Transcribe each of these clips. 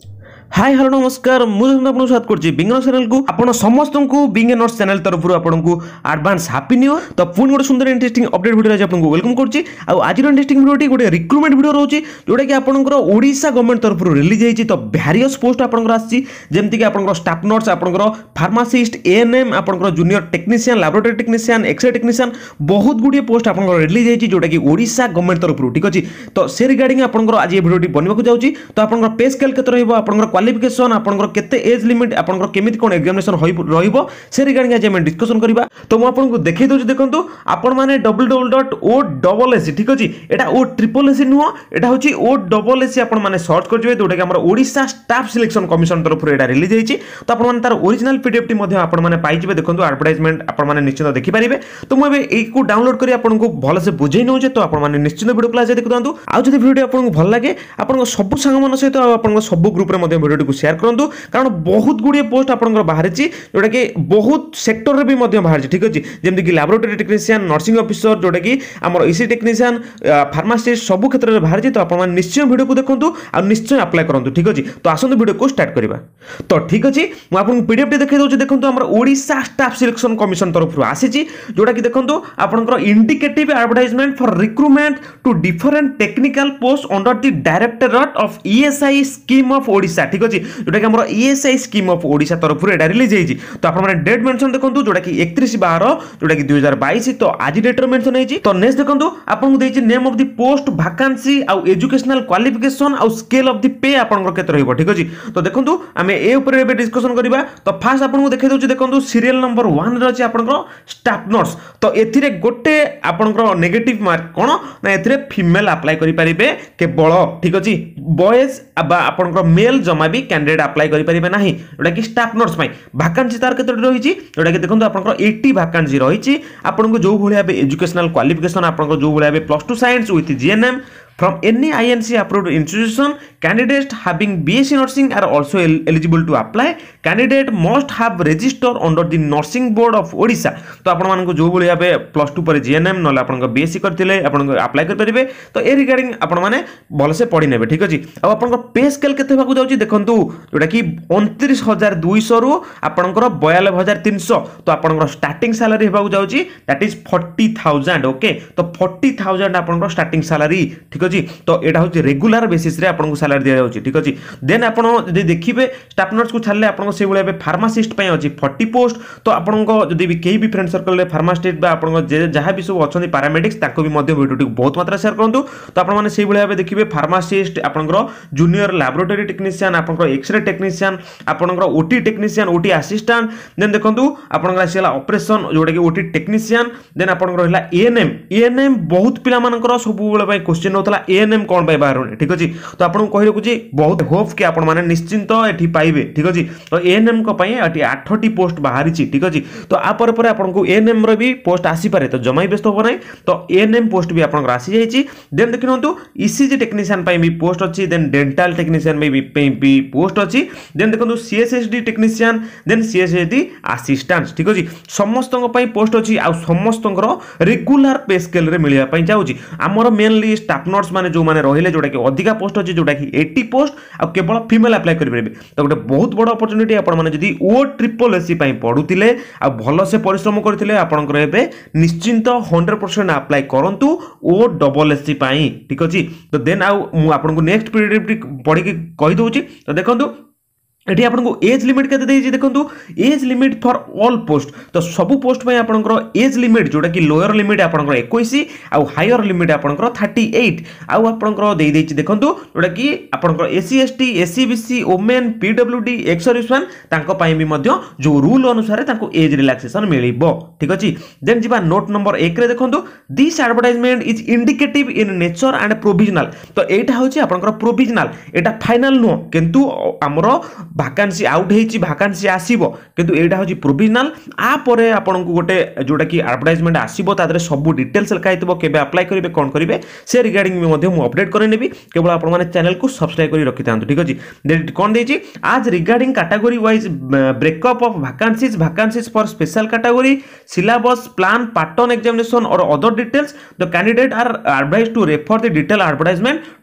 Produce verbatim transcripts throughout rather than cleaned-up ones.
Hi hello नमस्कार मुझे आपको स्वागत करछि बिंगन चैनल को आपण समस्त को बिंग नोट्स चैनल तरफ आपण को एडवांस हैप्पी न्यू ईयर तो पुणी गोटे सुंदर इंटरेस्टिंग अपडेट वीडियो आज आपको वेलकम करछि आ आज इंटरेस्टिंग वीडियोटी गोटे रिक्रुटमेंट वीडियो रहउछि जोटा कि आपनकर ओडिशा गवर्नमेंट तरफ रिलीज हेछि तो वेरियस पोस्ट आपनकर आछि जेमति कि आपनकर स्टाफ नर्स आपनकर फार्मासिस्ट एएनएम आपनकर junior technician laboratory technician x ray technician बहुत गुडी पोस्ट आपनकर रिलीज हेछि जोटा कि ओडिशा गवर्नमेंट तरफ ठीक अछि तो से रिगार्डिंग आपनकर आज ये वीडियोटी बनबाकू जाउछि तो आपनकर पे स्केल केते रहइबो आपनकर क्वालिफिकेशन आपनकर केते एज लिमिट आपनकर केमिति कोन एग्जामिनेशन होई रहइबो से रिगार्डिंग आज हम डिस्कशन करबा तो मु आपनको देखै दोछि देखंतु आपन माने double double dot O double S ठीक अछि एटा ओ ट्रिपल एस नुह एटा होछि ओ डबल एस आपन माने सर्च कर जबे जोटा कि हमर ओडिशा स्टाफ सिलेक्शन कमिशन तरफ एटा रिलीज हेछि तो आपन माने तार ओरिजिनल पीडीएफ टी मध्ये आपन माने पाइ जबे देखंतु एडवर्टाइजमेंट आपन माने निश्चित देखि परिबे तो मु एबे एई को डाउनलोड करी आपन को भलो से बुझै नउ जे तो आपन माने निश्चित वीडियो क्लास देखंतु आ जदि वीडियो आपन को भल लागे आपन सब संग मन सहित आपन सब ग्रुप रे मध्ये वीडियो को शेयर करंतु कारण बहुत गुडी पोस्ट आपन बाहर जोटा कि बहुत सेक्टर रे भी मध्य बाहर ठीक अछि जेमति कि लैबोरेटरी टेक्नीशियन नर्सिंग ऑफिसर जोटा कि हमर ईसी टेक्नीशियन फार्मासिस्ट सब क्षेत्र रे बाहर तो आपन निश्चय वीडियो को देखंतु आ निश्चय अप्लाई करंतु ठीक अछि तो आसंतु वीडियो को स्टार्ट करबा तो ठीक अछि म आपन पीडीएफ टी देखै दोछि देखंतु हमर ओडिशा स्टाफ सिलेक्शन कमिशन तरफ आसी छि जोटा कि देखंतु आपनकर indicative advertisement for recruitment to different technical post under the directorate of ESI scheme of Odisha ठीक अछि जोटा कि हमर ईएसआई स्कीम ऑफ ओडिशा तरफ एटा रिलीज हेछि तो आपन माने डेट मेंशन देखंतु जोटा कि इकतीस बारह जोटा कि दो हज़ार बाईस तो आज डेट रे मेंशन हेछि तो नेक्स्ट देखंतु आपन को देछि name of the post vacancy आ एजुकेशनल क्वालिफिकेशन आ स्केल ऑफ द पे आपन केते रहइबो ठीक अछि तो देखंतु हमें ए ऊपर एबे डिस्कशन करबा तो फास्ट आपन को देखै दोछि देखंतु सीरियल नंबर एक रे अछि आपन को स्टाफ नर्स तो एथिरे गोटे आपन को नेगेटिव मार्क कोन ना एथिरे फीमेल अप्लाई करि परिबे केवल ठीक अछि बॉयज बा आपन को मेल जमा भी कैंडिडेट अप्लाई करि परिबे नाही जोटा कि स्टाफ नर्स पई वैकेंसी तार केते रहिछि जोटा कि देखंतु आपन को अस्सी वैकेंसी रहिछि आपन को जो भलिया बे एजुकेशनल क्वालिफिकेशन आपन को जो भलिया बे plus two science with GNM from any I N C approved institution candidates having B S c nursing are also el eligible to apply candidate must have registered under the nursing board of Odisha तो आपण मान को जो भली भाबे plus two पर GNM नले आपण को बीएससी करथिले आपण को अप्लाई कर परिबे तो ए रिगार्डिंग आपण माने भल से पढि नेबे ठीक अछि अब आपण को पे स्केल केते भागु जाउची देखंतु जोटा कि उनतीस हजार दो सौ रु आपण को बयानवे हजार तीन सौ तो आपण को स्टार्टिंग सैलरी हेबागु जाउची दैट इज चालीस हज़ार ओके तो चालीस हज़ार आपण को स्टार्टिंग सैलरी ठीक अछि तो एटा होची रेगुलर बेसिस रे आपन को सैलरी दिया जाउची ठीक अछि देन आपन जदि देखिबे स्टाफ नर्स को छाडले आपन को से भले फार्मासिस्ट पय अछि चालीस पोस्ट तो आपन को जदि भी केही भी फ्रेंड सर्कल रे फार्मासिस्ट बा आपन को जहा भी सब अछन पैरामेडिक्स ताको भी मध्य वीडियो बहुत मात्रा शेयर करंतु तो आपन माने से भले देखिबे फार्मासिस्ट आपन को जूनियर लैबोरेटरी टेक्नीशियन आपन को एक्सरे टेक्नीशियन आपन को OT technician OT assistant then देखंतु आपन को आसीला ऑपरेशन जोटा कि ओटी टेक्नीशियन देन आपन को रहला एएनएम एएनएम बहुत पिला मानकर सब भले पय क्वेश्चन होतला एएनएम कोन पाइ बाहर ठीक अछि तो आपन कहि रखु छी बहुत होप कि आपन माने निश्चिंत एठी पाइबे ठीक अछि तो एएनएम को पय एठी आठ टी पोस्ट बाहरी छी ठीक अछि तो आ पर पर आपन को एएनएम रो भी पोस्ट आसी पारे तो जमाई व्यस्त हो नै तो एएनएम पोस्ट भी आपन आसी जाई छी देन देखिनंतु ईसीजी टेक्नीशियन पय भी पोस्ट अछि देन डेंटल टेक्नीशियन में भी भी पोस्ट अछि देन देखंतु CSSD technician then CSSD assistant ठीक अछि समस्त पय पोस्ट अछि आ समस्त रेगुलर पे स्केल रे मिलिया पय जाउची हमर मेनली स्टाफ नर्स माने जो माने रहिले जोटा कि अधिका पोस्ट अछि जोटा कि अस्सी पोस्ट आ केवल फीमेल अप्लाई करि परिबे तो गोटे बहुत बड़ अपॉर्चुनिटी आपण माने जदी ओ ट्रिपल एससी पई पढुतिले आ भलो से परिश्रम करथिले आपण को एबे निश्चिंत सौ परसेंट अप्लाई करंतु ओ डबल एससी पई ठीक अछि तो देन आ मु आपण को नेक्स्ट पीरियड पढि के कहि दोछि तो देखंतु एठी आपन को एज लिमिट केते देछि देखंतु age limit for all post तो सब पोस्ट पय आपन को एज लिमिट जोटा कि लोअर लिमिट आपन को इक्कीस आ हायर लिमिट आपन को अड़तीस आ आपन को देइ देछि देखंतु जोटा कि आपन को SC ST SC BC women PWD ex serviceman तांको पय भी मध्य जो रूल अनुसार तांको एज रिलैक्सेशन मिलिबो ठीक अछि देन जिबा नोट नंबर एक रे देखंतु this advertisement is indicative in nature and provisional तो एटा होछि आपन को प्रोविजनल एटा फाइनल नो किंतु हमरो वैकेंसी आउट हेची वैकेंसी आसीबो किंतु एटा होची प्रोविजनल आ परे आपन को गोटे जोटा कि एडवर्टाइजमेंट आसीबो तादरे सब डिटेल्स लिखाइतबो केबे अप्लाई करिवे कोन करिवे से रिगार्डिंग में मध्ये मु अपडेट करे नेबी केवल आपन माने चैनल को सब्सक्राइब करी रखि थांतु ठीक अछि देन कोन देछि आज regarding category wise breakup of vacancies vacancies for special category syllabus plan pattern examination और other details the candidate are advised to refer the detail advertisement to be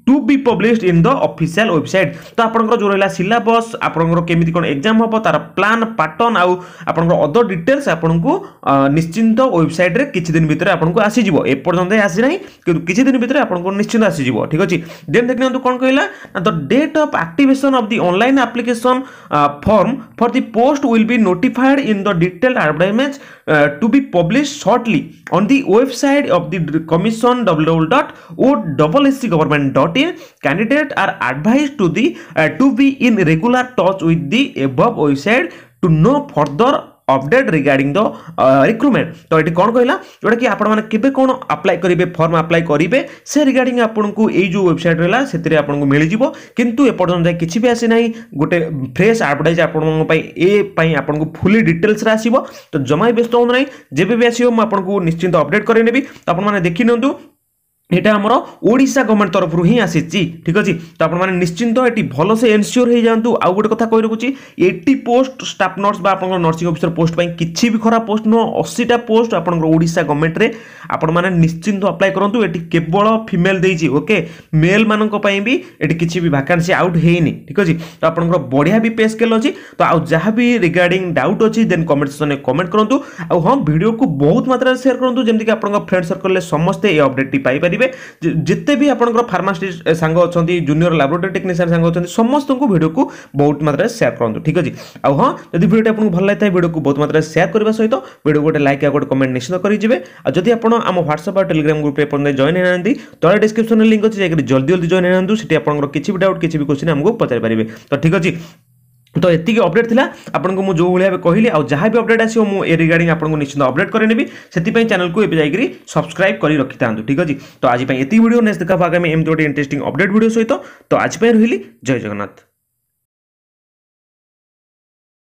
to be published in the official website. तो आपनकर जो रहला syllabus आपनकर केमिति कोन exam हबो तार plan pattern आउ आपनकर अदर डिटेल्स आपनको निश्चिंत वेबसाइट रे किछि दिन भितर आपनको आसी जिवो। ए पर्यंत आसी नाही कि किछि दिन भितर आपनको निश्चिंत आसी जिवो। ठीक अछि। देन देखनियंतु कोन कहला the date of activation of the online application form for the post will be notified in the detailed advertisement to be published shortly on the website of the commission W W W dot O S S C government dot in. Candidate are advised to the to be in regular touch with the above website to know further update regarding the recruitment. तो ये कौन कहला जोटा कि आपण माने केबे कोन अप्लाई करिवे फॉर्म अप्लाई करिवे से रिगार्डिंग आपनको ए जो वेबसाइट रहला सेतिरे आपनको मिलि जिवो। किंतु ए पर्यंत किछि भी आसी नाही गोटे फ्रेश एडवर्टाइज आपन पई ए पई आपनको फुली डिटेल्स रा आसीबो। तो जमाई व्यस्त होन नाही जेबे भी आसीबो म आपनको निश्चिंत अपडेट करै नेबी। तो आपण माने देखि नंतु एटा हमर ओडिशा गवर्नमेंट तरफ रु ही आसीची। ठीक अछि। तो आपण माने निश्चिंत एटी भलो से एन्श्योर हे जानतु। आ गोटे कथा कहि रखुची अस्सी पोस्ट स्टाफ नर्स बा आपन नर्सिंग ऑफिसर पोस्ट पई किछि भी खरा पोस्ट नो अस्सी टा पोस्ट आपन ओडिशा गवर्नमेंट रे आपण माने निश्चिंत अप्लाई करंतु। एटी केवल फीमेल देइची। ओके मेल मानन को पई भी एटी किछि भी वैकेंसी आउट हेइनी। ठीक अछि। तो आपन बढ़िया भी पे स्केल अछि। तो आ जहां भी रिगार्डिंग डाउट अछि देन कमेंट सेक्शन में कमेंट करंतु। आ हां वीडियो को बहुत मात्रा रे शेयर करंतु जेमति कि आपन फ्रेंड सर्कल ले समस्त ए अपडेट टी पाई जिते भी आपंकर फार्मासिस्ट सांग अच्छा जूनियर लैबोरेटरी टेक्नीशियन सांग अच्छा समस्त को वीडियो को बहुत मात्रा शेयर करूँ। ठीक अच्छे। आ हाँ जब वीडियो आपको भल लगे वीडियो को बहुत मात्रा शेयर करने सहित वीडियो गोटे लाइक या गोटे कमेंट निश्चित करेंगे। आ जदि आप व्हाट्सएप और टेलीग्राम ग्रुप में जॉइन होना तले डिस्क्रिप्शन लिंक अच्छे जाकर जल्दी जल्दी जॉइन होना सीटी आप किसी भी डाउट किसी भी क्वेश्चन आमको पचारि पारे। तो ठीक अच्छे। तो एतिक अपडेट थिला आपनको मु जो भलिया कहली आ जहाँ भी अपडेट आसियो मु ए रिगार्डिंग आपनको निश्चित अपडेट करे नेबी। सेति पई चैनल को एबे जाईकरी सब्सक्राइब करी रखि तांतु। ठीक अछि। तो आज पई एति वीडियो नेक्स्ट देखा आगामी एम गोटे इंटरेस्टिंग अपडेट वीडियो सहित। तो आज पई रहिली जय जगन्नाथ।